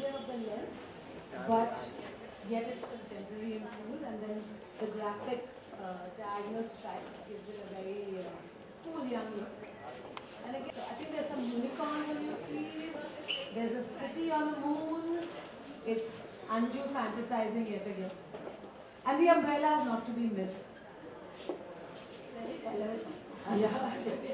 idea of the length, but yet it's contemporary and cool, and then the graphic diagonal stripes gives it a very cool young look. And again, so I think there's some unicorns on your sleeve. There's a city on the moon. It's Anju fantasizing yet again. And the umbrella is not to be missed. It's very colored. Yeah.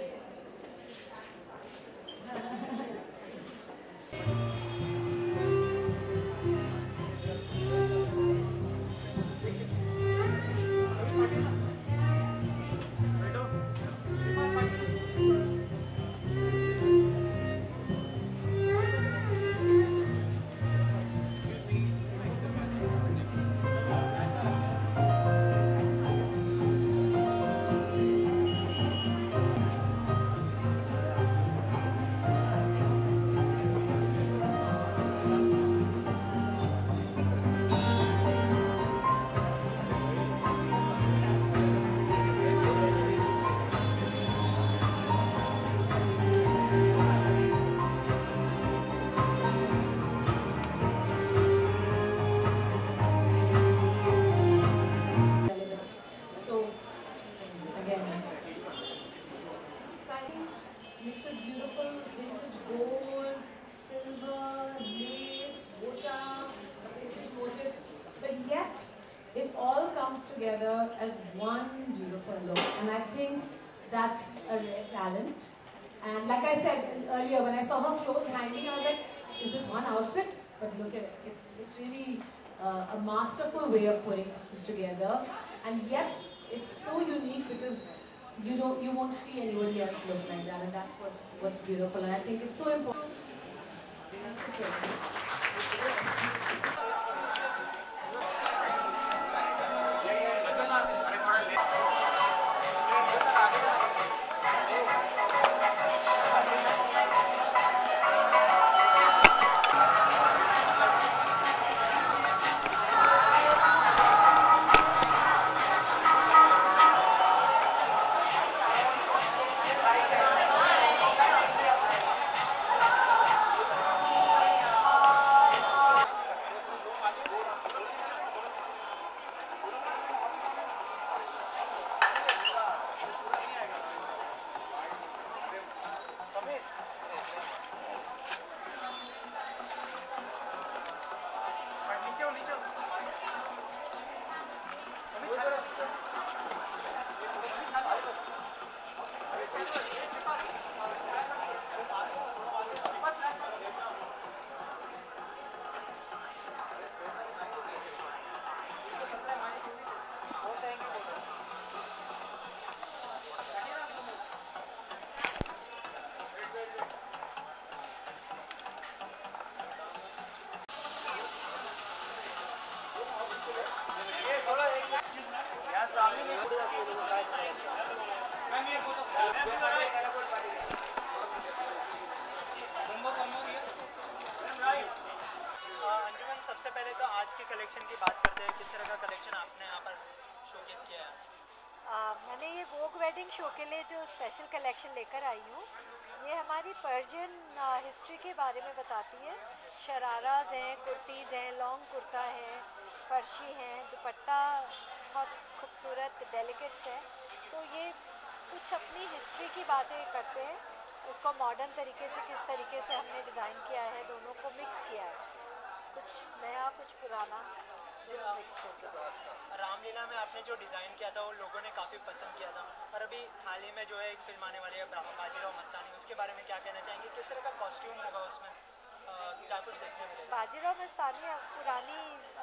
Mixed with beautiful vintage gold, silver, lace, bota, vintage motif, but yet it all comes together as one beautiful look, and I think that's a rare talent. And like I said earlier, when I saw her clothes hanging, I was like, is this one outfit? But look at it, it's really a masterful way of putting this together, and yet it's so unique because you won't see anybody else look like that, and that's what's beautiful, and I think it's so important. Thank you so much. सबसे पहले तो आज के collection की बात करते हैं, किस तरह का कलेक्शन आपने यहाँ पर शोकेस किया है? मैंने ये वोग वेडिंग शो के लिए जो स्पेशल कलेक्शन लेकर आई हूँ, ये हमारी पर्शियन हिस्ट्री के बारे में बताती है। शराराज हैं, कुर्तीज़ हैं, लॉन्ग कुर्ता है, फर्शी हैं, दुपट्टा बहुत खूबसूरत डेलिकेट्स हैं। तो ये कुछ अपनी हिस्ट्री की बातें करते हैं, उसको मॉडर्न तरीके से किस तरीके से हमने डिज़ाइन किया है, दोनों को मिक्स किया है, कुछ नया कुछ पुराना मिक्स करके। रामलीला में आपने जो डिज़ाइन किया था वो लोगों ने काफ़ी पसंद किया था, और अभी हाल ही में जो है एक फिल्म आने वाली है बाजीराव मस्तानी, उसके बारे में क्या कहना चाहेंगे? किस तरह का कॉस्ट्यूम होगा उसमें, क्या कुछ देखने मिलेगा? बाजीराव मस्तानी पुरानी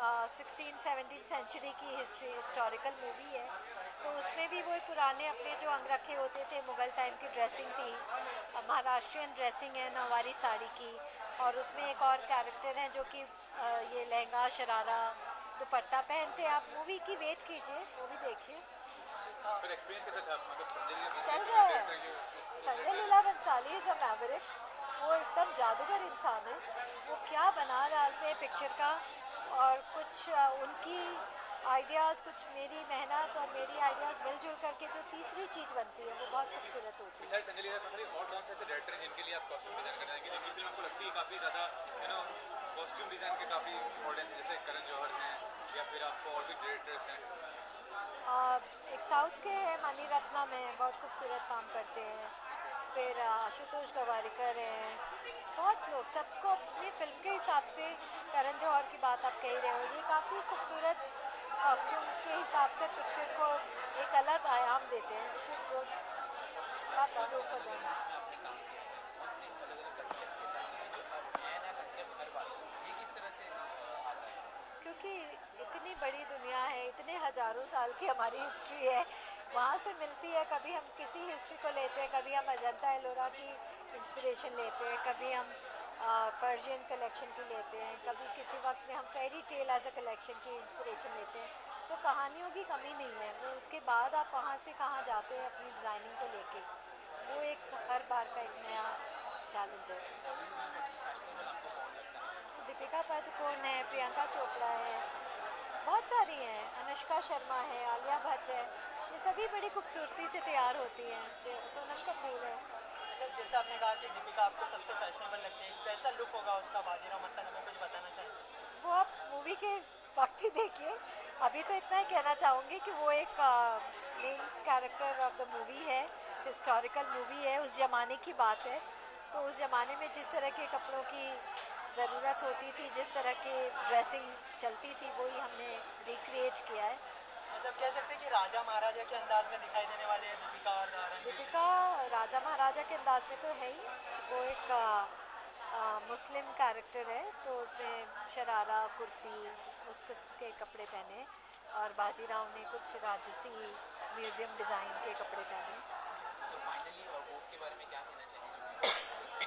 16-17 सेंचुरी की हिस्टोरिकल मूवी है, तो उसमें भी वो पुराने अपने जो अंगरखे होते थे, मुग़ल टाइम की ड्रेसिंग थी, महाराष्ट्रियन ड्रेसिंग है नौवारी साड़ी की, और उसमें एक और कैरेक्टर है जो कि ये लहंगा शरारा दुपट्टा पहनते हैं। आप मूवी की वेट कीजिए, मूवी देखिए। फिर एक्सपीरियंस कैसा था? मतलब चल रहा है। Sanjay Leela Bhansali is a maverick, वो एकदम जादूगर इंसान है। वो क्या बना डालते हैं पिक्चर का, और कुछ उनकी आइडियाज़, कुछ मेरी मेहनत और मेरी आइडियाज़ मिलजुल करके जो तीसरी चीज़ बनती है वो बहुत खूबसूरत होती है। सर संजय लीला और कौन से ऐसे डायरेक्टर हैं जिनके लिए आप कॉस्ट्यूम डिजाइन करना है, जिनकी फिल्म आपको लगती है काफ़ी ज़्यादा कॉस्ट्यूम डिज़ाइन के काफ़ी इम्पोर्टेंस, जैसे करण जौहर हैं या फिर आपको और भी डायरेक्टर्स हैं? एक साउथ के हैं मनी रत्नम है, बहुत खूबसूरत काम करते हैं। फिर आशुतोष गवारिकर हैं, बहुत लोग, सबको अपनी फिल्म के हिसाब से। करण जौहर की बात आप कह रहे हो, ये काफ़ी खूबसूरत कॉस्ट्यूम के हिसाब से पिक्चर को एक अलग आयाम देते हैं, विच इज़ गुड। काफ़ी डू फॉर देम। क्योंकि इतनी बड़ी दुनिया है, इतने हज़ारों साल की हमारी हिस्ट्री है, वहाँ से मिलती है। कभी हम किसी हिस्ट्री को लेते हैं, कभी हम अजंता एलोरा की इंस्पिरेशन लेते हैं, कभी हम पर्शियन कलेक्शन की लेते हैं, कभी किसी वक्त में हम fairy tale as a collection की इंस्पिरेशन लेते हैं। तो कहानियों की कमी नहीं है, वो उसके बाद आप वहाँ से कहाँ जाते हैं अपनी डिज़ाइनिंग को लेके, वो एक हर बार का एक नया चैलेंज है। दीपिका पादुकोण है, प्रियंका चोपड़ा है, बहुत सारी हैं, अनुष्का शर्मा है, आलिया भट्ट है, ये सभी बड़ी खूबसूरती से तैयार होती हैं। सोनम कपूर है। अच्छा, जैसे आपने कहा कि दीपिका आपको सबसे फैशनेबल लगती है, कैसा लुक होगा उसका बाजीराव मस्तानी में, कुछ बताना चाहेंगे? वो आप मूवी के वक्त ही देखिए। अभी तो इतना ही कहना चाहूँगी कि वो एक main character of the movie है, हिस्टोरिकल मूवी है, उस ज़माने की बात है। तो उस ज़माने में जिस तरह के कपड़ों की ज़रूरत होती थी, जिस तरह की ड्रेसिंग चलती थी, वही हमने रिक्रिएट किया है। मतलब कह सकते हैं कि राजा महाराजा के अंदाज में दिखाई देने वाले हैं दीपिका और रणवीर सिंह। दीपिका राजा महाराजा के अंदाज में तो है ही, वो एक मुस्लिम कैरेक्टर है, तो उसने शरारा कुर्ती उस किस्म के कपड़े पहने, और बाजीराव ने कुछ राजसी म्यूज़ियम डिज़ाइन के कपड़े पहने। तो फाइनली वोग के बारे में क्या कहना चाहेंगे?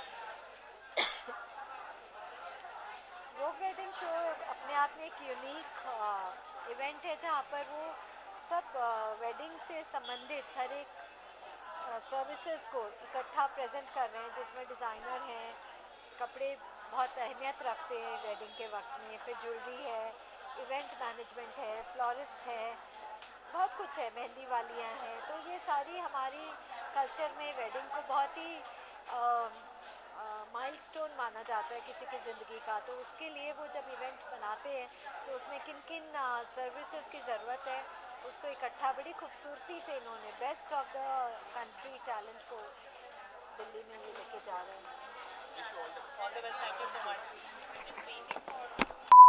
वोग वेडिंग शो अपने आप में एक यूनिक इवेंट है, जहाँ पर वो सब वेडिंग से संबंधित हर एक सर्विसेज को इकट्ठा प्रेजेंट कर रहे हैं, जिसमें डिज़ाइनर हैं, कपड़े बहुत अहमियत रखते हैं वेडिंग के वक्त में, फिर ज्वेलरी है, इवेंट मैनेजमेंट है, फ्लोरिस्ट है, बहुत कुछ है, मेहंदी वालियाँ हैं। तो ये सारी हमारी कल्चर में वेडिंग को बहुत ही माइलस्टोन माना जाता है किसी की ज़िंदगी का। तो उसके लिए वो जब इवेंट बनाते हैं, तो उसमें किन किन सर्विसेज की ज़रूरत है, उसको इकट्ठा बड़ी खूबसूरती से इन्होंने best of the country talent को दिल्ली में ये लेके जा रहे हैं। All the best, thank you so much.